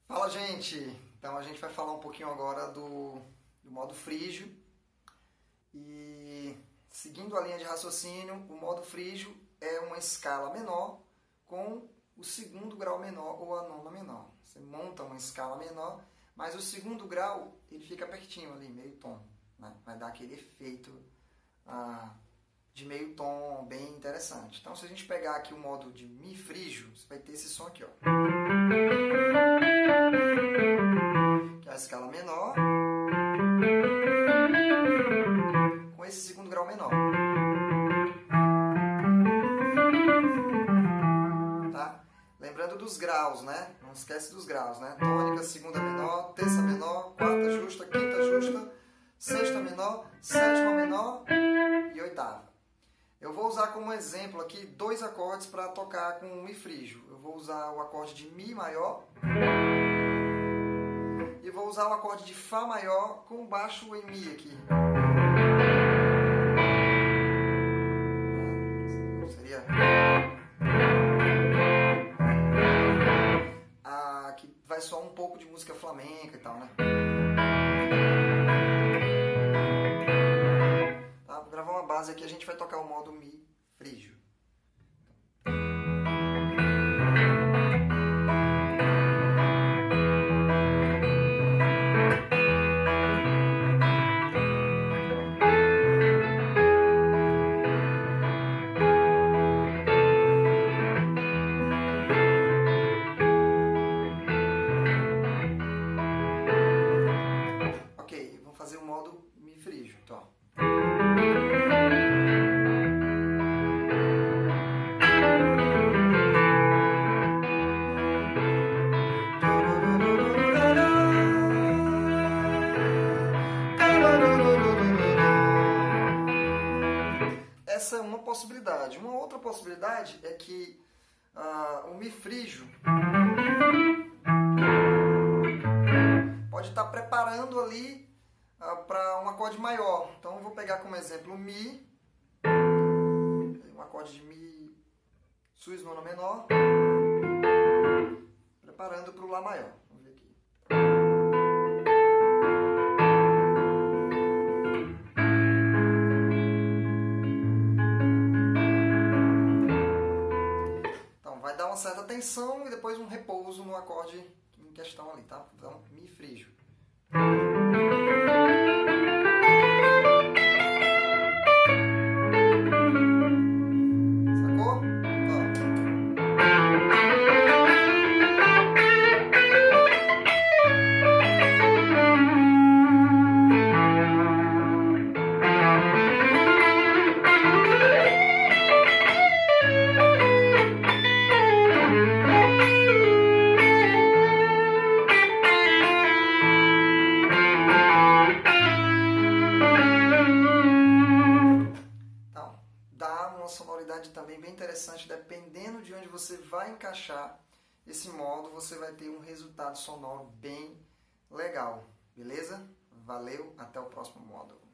Fala, gente! Então a gente vai falar um pouquinho agora do modo frígio. E seguindo a linha de raciocínio, o modo frígio é uma escala menor com o segundo grau menor ou a nona menor. Você monta uma escala menor, mas o segundo grau ele fica pertinho ali, meio tom, né? Vai dar aquele efeito de meio tom bem interessante. Então, se a gente pegar aqui o modo de Mi frígio, você vai ter esse som aqui, ó, que é a escala menor com esse segundo grau menor. Tá? Lembrando dos graus, né? Não esquece dos graus, né? Tônica, segunda menor, terça menor, quarta justa, quinta justa, sexta menor, sétima menor e oitava. Eu vou usar como exemplo aqui dois acordes para tocar com o Mi frígio. Eu vou usar o acorde de Mi maior e vou usar o acorde de Fá maior com baixo em Mi aqui. Seria... que vai soar um pouco de música flamenca e tal, né? Tá? Vou gravar uma base aqui, a gente vai tocar o modo Mi frígio. Fazer o modo Mi frígio, então. Essa é uma possibilidade. Uma outra possibilidade é que o Mi frígio pode estar preparando ali para um acorde maior. Então eu vou pegar como exemplo o Mi, um acorde de Mi sus nona menor, preparando para o Lá maior. Vamos ver aqui. Então vai dar uma certa tensão e depois um repouso no acorde em questão ali, tá? Então Mi frígio. Sonoridade também bem interessante, dependendo de onde você vai encaixar esse modo, você vai ter um resultado sonoro bem legal, beleza? Valeu, até o próximo módulo.